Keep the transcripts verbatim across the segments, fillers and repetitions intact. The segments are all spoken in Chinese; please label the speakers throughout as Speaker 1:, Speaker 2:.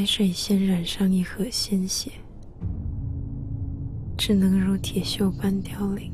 Speaker 1: 海水先染上一河鲜血，只能如铁锈般凋零。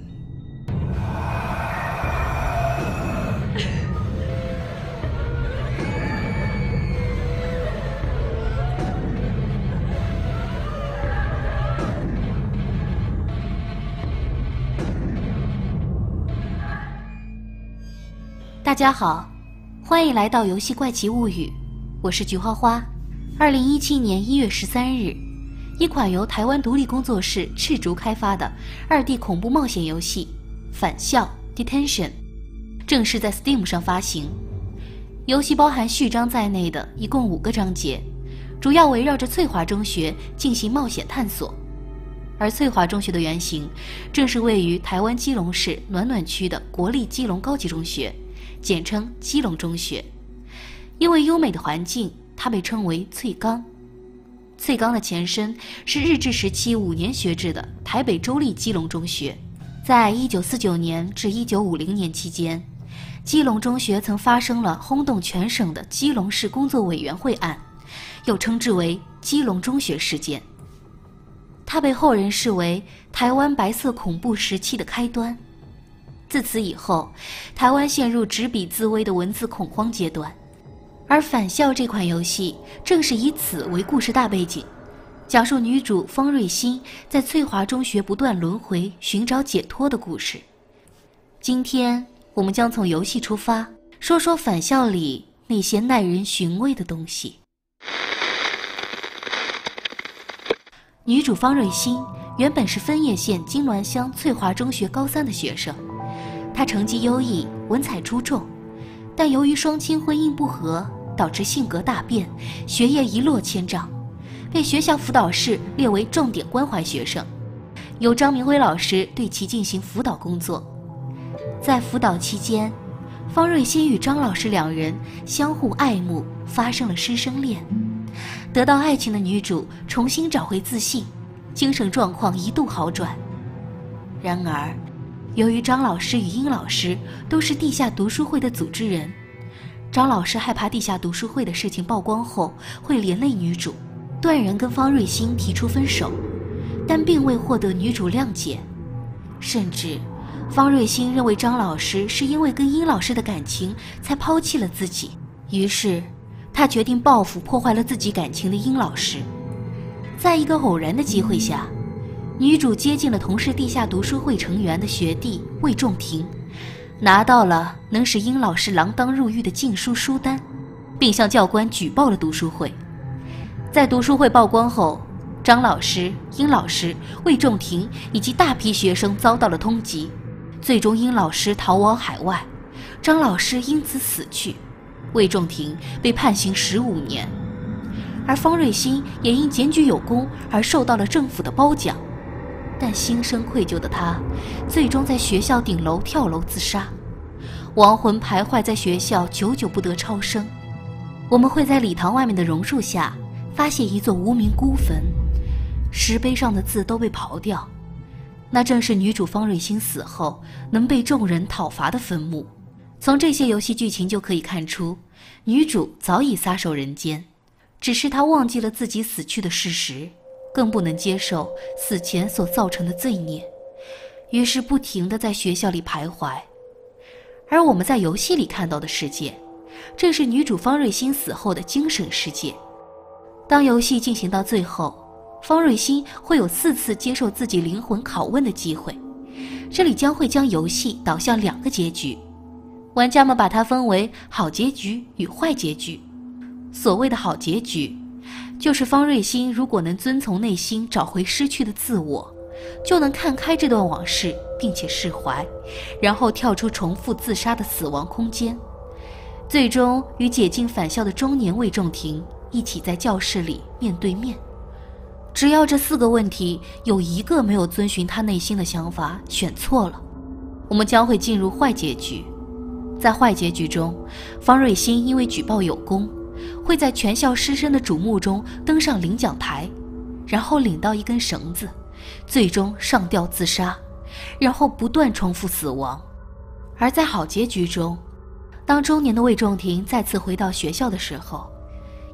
Speaker 2: 大家好，欢迎来到游戏怪奇物语，我是菊花花。二零一七年一月十三日，一款由台湾独立工作室赤竹开发的二 D 恐怖冒险游戏《返校 Detention》正式在 Steam 上发行。游戏包含序章在内的一共五个章节，主要围绕着翠华中学进行冒险探索。而翠华中学的原型正是位于台湾基隆市暖暖区的国立基隆高级中学，简称基隆中学。因为优美的环境，它被称为翠冈。翠冈的前身是日治时期五年学制的台北州立基隆中学。在一九四九年至一九五零年期间，基隆中学曾发生了轰动全省的基隆市工作委员会案，又称之为基隆中学事件。它被后人视为台湾白色恐怖时期的开端。自此以后，台湾陷入执笔自危的文字恐慌阶段，而《返校》这款游戏正是以此为故事大背景，讲述女主方瑞欣在翠华中学不断轮回寻找解脱的故事。今天我们将从游戏出发，说说《返校》里那些耐人寻味的东西。女主方瑞欣原本是分叶县金銮乡翠华中学高三的学生，她成绩优异，文采出众，但由于双亲婚姻不和，导致性格大变，学业一落千丈，被学校辅导室列为重点关怀学生，由张明辉老师对其进行辅导工作。在辅导期间，方瑞欣与张老师两人相互爱慕，发生了师生恋。得到爱情的女主重新找回自信，精神状况一度好转。然而由于张老师与殷老师都是地下读书会的组织人，张老师害怕地下读书会的事情曝光后会连累女主，断然跟方瑞欣提出分手，但并未获得女主谅解。甚至方瑞欣认为张老师是因为跟殷老师的感情才抛弃了自己，于是他决定报复破坏了自己感情的殷老师。在一个偶然的机会下，女主接近了同是地下读书会成员的学弟魏仲廷，拿到了能使殷老师锒铛入狱的禁书书单，并向教官举报了读书会。在读书会曝光后，张老师、殷老师、魏仲廷以及大批学生遭到了通缉，最终殷老师逃往海外，张老师因此死去，魏仲廷被判刑十五年。而方瑞欣也因检举有功而受到了政府的褒奖，但心生愧疚的他最终在学校顶楼跳楼自杀，亡魂徘徊在学校，久久不得超生。我们会在礼堂外面的榕树下发现一座无名孤坟，石碑上的字都被刨掉，那正是女主方瑞欣死后能被众人讨伐的坟墓。从这些游戏剧情就可以看出，女主早已撒手人间，只是她忘记了自己死去的事实，更不能接受死前所造成的罪孽，于是不停地在学校里徘徊。而我们在游戏里看到的世界，正是女主方瑞欣死后的精神世界。当游戏进行到最后，方瑞欣会有四次接受自己灵魂拷问的机会，这里将会将游戏导向两个结局，玩家们把它分为好结局与坏结局。所谓的好结局，就是方瑞欣如果能遵从内心找回失去的自我，就能看开这段往事并且释怀，然后跳出重复自杀的死亡空间，最终与解禁返校的中年魏仲廷一起在教室里面对面。只要这四个问题有一个没有遵循他内心的想法，选错了，我们将会进入坏结局。在坏结局中，方瑞欣因为举报有功，会在全校师生的瞩目中登上领奖台，然后领到一根绳子，最终上吊自杀，然后不断重复死亡。而在好结局中，当中年的魏仲廷再次回到学校的时候，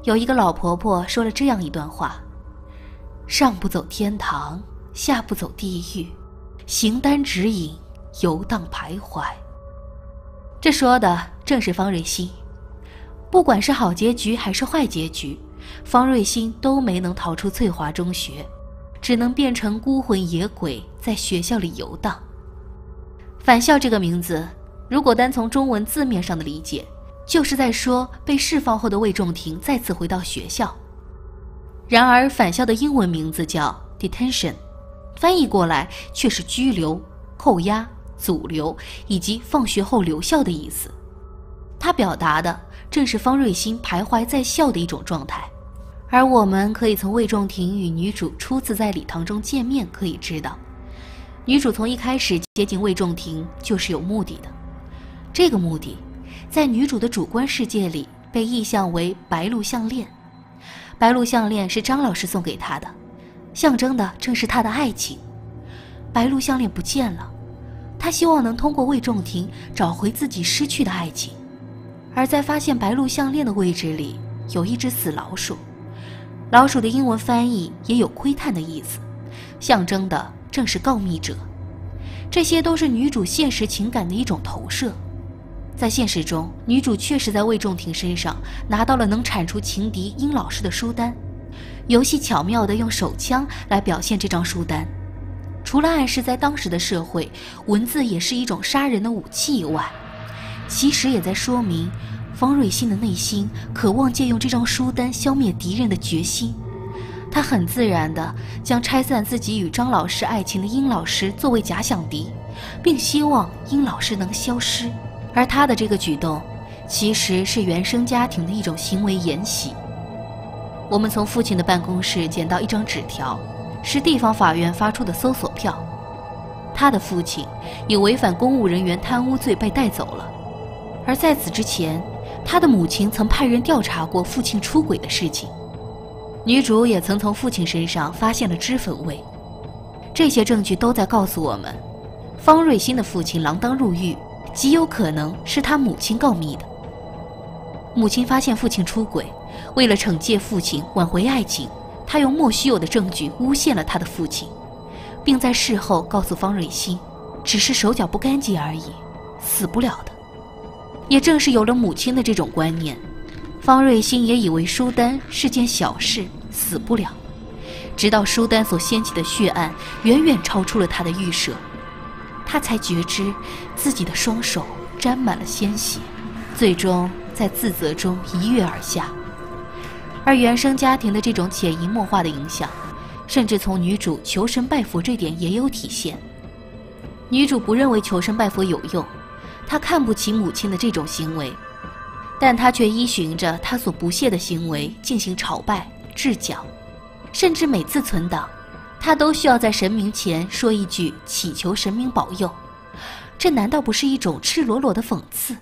Speaker 2: 有一个老婆婆说了这样一段话：上不走天堂，下不走地狱，形单指引，游荡徘徊。这说的正是方瑞欣。不管是好结局还是坏结局，方瑞欣都没能逃出翠华中学，只能变成孤魂野鬼在学校里游荡。返校这个名字，如果单从中文字面上的理解，就是在说被释放后的魏仲廷再次回到学校。然而返校的英文名字叫 detention， 翻译过来却是拘留、扣押、阻留以及放学后留校的意思。它表达的正是方瑞欣徘徊在校的一种状态。而我们可以从魏仲廷与女主初次在礼堂中见面可以知道，女主从一开始接近魏仲廷就是有目的的。这个目的在女主的主观世界里被意象为白鹿项链。白鹿项链是张老师送给她的，象征的正是她的爱情。白鹿项链不见了，她希望能通过魏仲廷找回自己失去的爱情。而在发现白鹿项链的位置里有一只死老鼠，老鼠的英文翻译也有窥探的意思，象征的正是告密者。这些都是女主现实情感的一种投射。在现实中，女主确实在魏仲廷身上拿到了能铲除情敌殷老师的书单，游戏巧妙地用手枪来表现这张书单。除了暗示在当时的社会，文字也是一种杀人的武器以外，其实也在说明方瑞欣的内心渴望借用这张书单消灭敌人的决心。他很自然地将拆散自己与张老师爱情的殷老师作为假想敌，并希望殷老师能消失。而他的这个举动其实是原生家庭的一种行为沿袭。我们从父亲的办公室捡到一张纸条，是地方法院发出的搜索票。他的父亲以违反公务人员贪污罪被带走了，而在此之前，他的母亲曾派人调查过父亲出轨的事情。女主也曾从父亲身上发现了脂粉味。这些证据都在告诉我们，方瑞欣的父亲锒铛入狱，极有可能是他母亲告密的。母亲发现父亲出轨，为了惩戒父亲挽回爱情，她用莫须有的证据诬陷了他的父亲，并在事后告诉方瑞欣，只是手脚不干净而已，死不了的。也正是有了母亲的这种观念，方瑞欣也以为书单是件小事，死不了。直到书单所掀起的血案远远超出了他的预设，他才觉知自己的双手沾满了鲜血，最终在自责中一跃而下。而原生家庭的这种潜移默化的影响，甚至从女主求神拜佛这点也有体现。女主不认为求神拜佛有用，她看不起母亲的这种行为，但她却依循着她所不屑的行为进行朝拜、致讲，甚至每次存档，她都需要在神明前说一句祈求神明保佑。这难道不是一种赤裸裸的讽刺？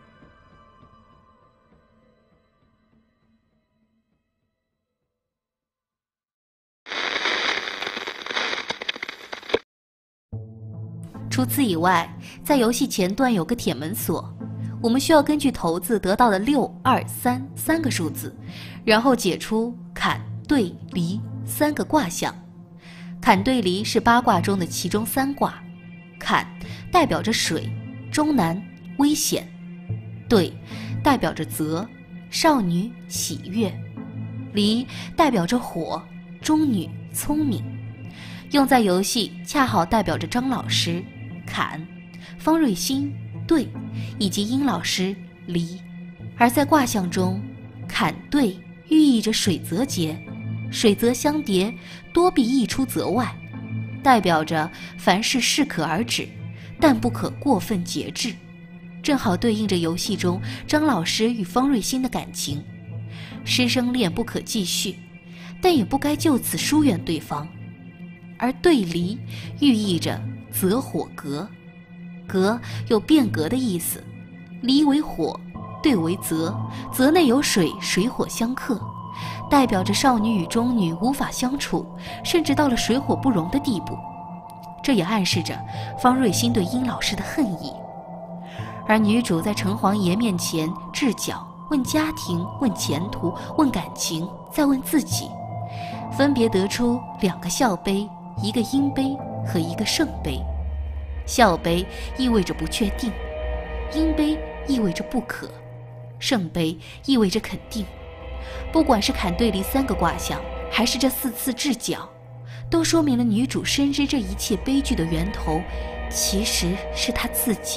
Speaker 2: 除此以外，在游戏前段有个铁门锁，我们需要根据骰子得到的六、二、三三个数字，然后解出坎、兑、离三个卦象。坎、兑、离是八卦中的其中三卦，坎代表着水，中难，危险；兑代表着泽，少女，喜悦；离代表着火，中女，聪明。用在游戏恰好代表着张老师坎、方瑞欣兑以及殷老师离。而在卦象中，坎兑寓意着水泽节，水泽相叠，多必溢出泽外，代表着凡事适可而止，但不可过分节制，正好对应着游戏中张老师与方瑞欣的感情。师生恋不可继续，但也不该就此疏远对方。而兑离寓意着泽火革，革有变革的意思，离为火，兑为泽，泽内有水，水火相克，代表着少女与中女无法相处，甚至到了水火不容的地步。这也暗示着方瑞欣对殷老师的恨意。而女主在城隍爷面前致脚问家庭，问前途，问感情，再问自己，分别得出两个笑碑，一个阴碑和一个圣碑。笑碑意味着不确定，阴碑意味着不可，圣碑意味着肯定。不管是坎对离三个卦象，还是这四次掷角，都说明了女主深知这一切悲剧的源头其实是她自己。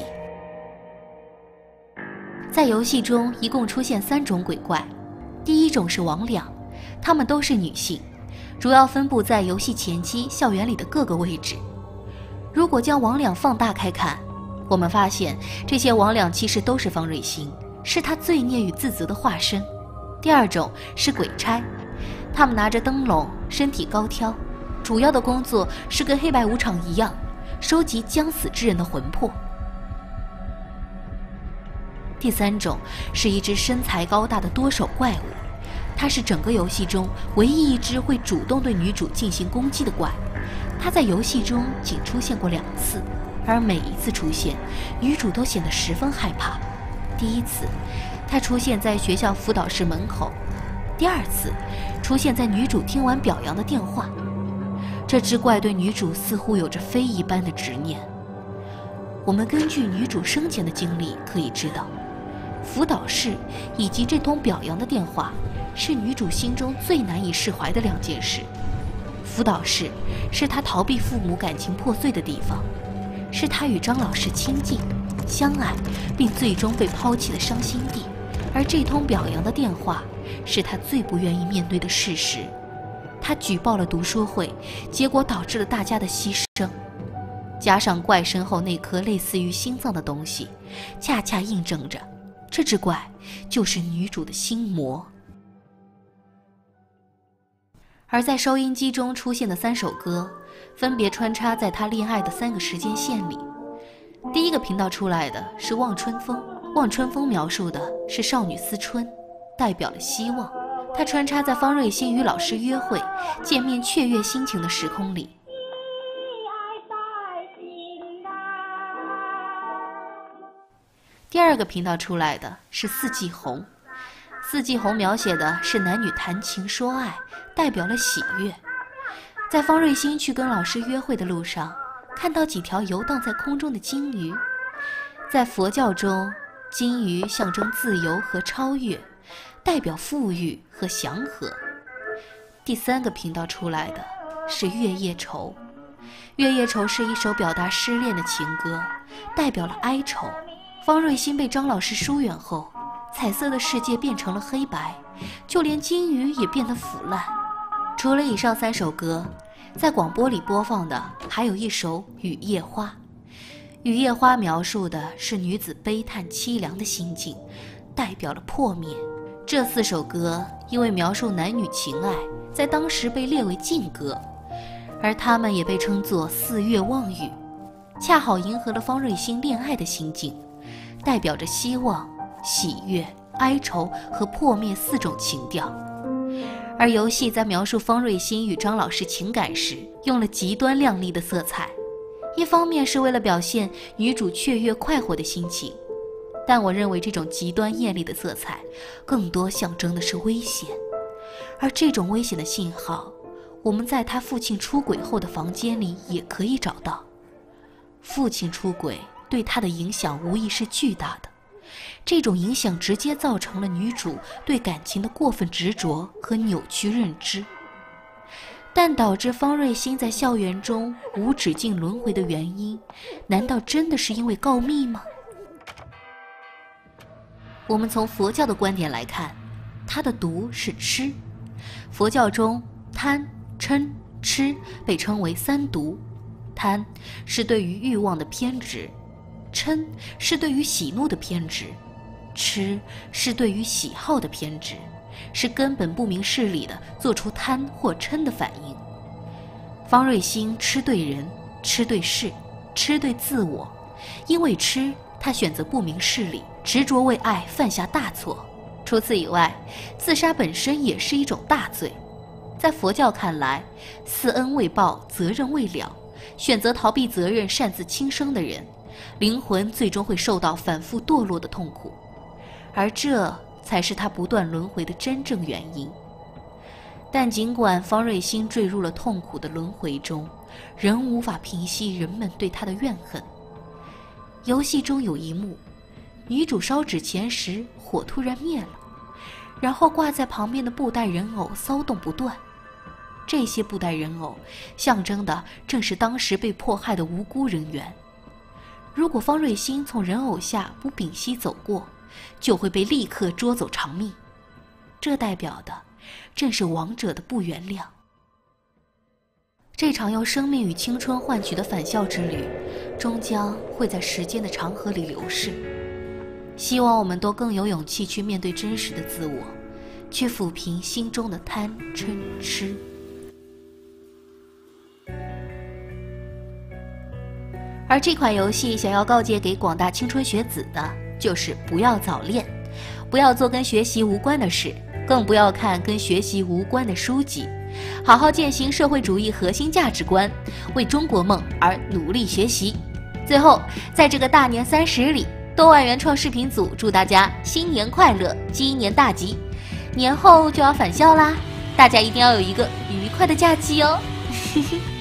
Speaker 2: 在游戏中一共出现三种鬼怪，第一种是魍魉，她们都是女性，主要分布在游戏前期校园里的各个位置。如果将魍魉放大开看，我们发现这些魍魉其实都是方瑞欣，是她罪孽与自责的化身。第二种是鬼差，他们拿着灯笼，身体高挑，主要的工作是跟黑白无常一样，收集将死之人的魂魄。第三种是一只身材高大的多手怪物，它是整个游戏中唯一一只会主动对女主进行攻击的怪。它在游戏中仅出现过两次，而每一次出现，女主都显得十分害怕。第一次，它出现在学校辅导室门口；第二次，出现在女主听完表扬的电话。这只怪对女主似乎有着非一般的执念。我们根据女主生前的经历可以知道，辅导室以及这通表扬的电话是女主心中最难以释怀的两件事。辅导室是她逃避父母感情破碎的地方，是她与张老师亲近、相爱并最终被抛弃的伤心地，而这通表扬的电话是她最不愿意面对的事实。她举报了读书会，结果导致了大家的牺牲，加上怪身后那颗类似于心脏的东西，恰恰印证着这只怪就是女主的心魔。而在收音机中出现的三首歌，分别穿插在她恋爱的三个时间线里。第一个频道出来的是望春风，望春风描述的是少女思春，代表了希望。它穿插在方瑞欣与老师约会、见面雀跃心情的时空里。第二个频道出来的是四季红，四季红描写的是男女谈情说爱，代表了喜悦。在方瑞欣去跟老师约会的路上，看到几条游荡在空中的金鱼。在佛教中，金鱼象征自由和超越，代表富裕和祥和。第三个频道出来的是月夜愁，月夜愁是一首表达失恋的情歌，代表了哀愁。方瑞欣被张老师疏远后，彩色的世界变成了黑白，就连金鱼也变得腐烂。除了以上三首歌，在广播里播放的还有一首《雨夜花》。《雨夜花》描述的是女子悲叹凄凉的心境，代表了破灭。这四首歌因为描述男女情爱，在当时被列为禁歌，而它们也被称作四月望雨，恰好迎合了方瑞欣恋爱的心境，代表着希望、喜悦、哀愁和破灭四种情调。而游戏在描述方瑞欣与张老师情感时，用了极端亮丽的色彩，一方面是为了表现女主雀跃快活的心情，但我认为这种极端艳丽的色彩更多象征的是危险。而这种危险的信号，我们在他父亲出轨后的房间里也可以找到。父亲出轨对他的影响无疑是巨大的，这种影响直接造成了女主对感情的过分执着和扭曲认知。但导致方瑞欣在校园中无止境轮回的原因，难道真的是因为告密吗？我们从佛教的观点来看，它的毒是痴。佛教中贪、嗔、痴被称为三毒。贪是对于欲望的偏执，嗔是对于喜怒的偏执，痴是对于喜好的偏执，是根本不明事理的做出贪或嗔的反应。方瑞欣痴对人，痴对事，痴对自我。因为痴，他选择不明事理，执着为爱，犯下大错。除此以外，自杀本身也是一种大罪。在佛教看来，私恩未报，责任未了，选择逃避责任，擅自轻生的人，灵魂最终会受到反复堕落的痛苦。而这才是他不断轮回的真正原因。但尽管方瑞欣坠入了痛苦的轮回中，仍无法平息人们对他的怨恨。游戏中有一幕，女主烧纸钱时火突然灭了，然后挂在旁边的布袋人偶骚动不断。这些布袋人偶象征的正是当时被迫害的无辜人员。如果方瑞欣从人偶下不屏息走过，就会被立刻捉走偿命。这代表的正是亡者的不原谅。这场用生命与青春换取的返校之旅，终将会在时间的长河里流逝。希望我们都更有勇气去面对真实的自我，去抚平心中的贪嗔痴。而这款游戏想要告诫给广大青春学子的，就是不要早恋，不要做跟学习无关的事，更不要看跟学习无关的书籍，好好践行社会主义核心价值观，为中国梦而努力学习。最后，在这个大年三十里，豆瓣原创视频组祝大家新年快乐，鸡年大吉！年后就要返校啦，大家一定要有一个愉快的假期哦。